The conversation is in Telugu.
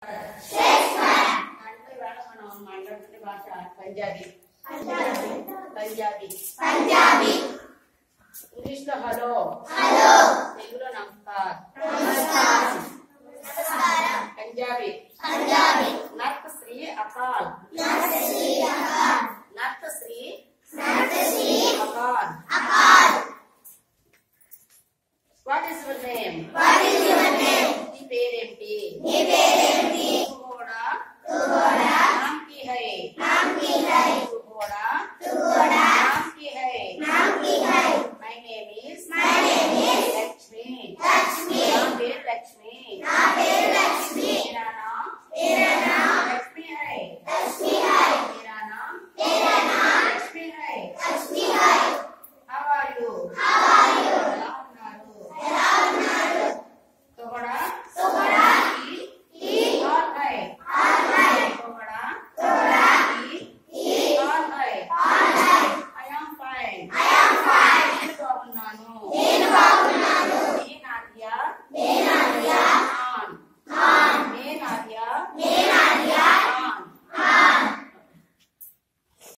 पंजाबी पंजाबी पंजाबी इंग्लिश లో హలో हेलो తెలుగులో నమస్కారం नमस्कार पंजाबी पंजाबी नत श्री अकाल नत श्री अकाल नत श्री अकाल अकाल What is your name? What is your name? నీ పేరేంటి? నీ పేరేంటి? तू घोड़ा नाम की है नाम की है तू घोड़ा नाम की है My name is Lakshmi Lakshmi నా పేరు లక్ష్మి నా పేరు లక్ష్మి मेरा नाम लक्ष्मी है मेरा नाम लक्ष्मी है लक्ष्मी है How are you? ఎలా ఉన్నారు? तोहरा की कौन है तोहरा की कौन है I am fine నేను బాగున్నాను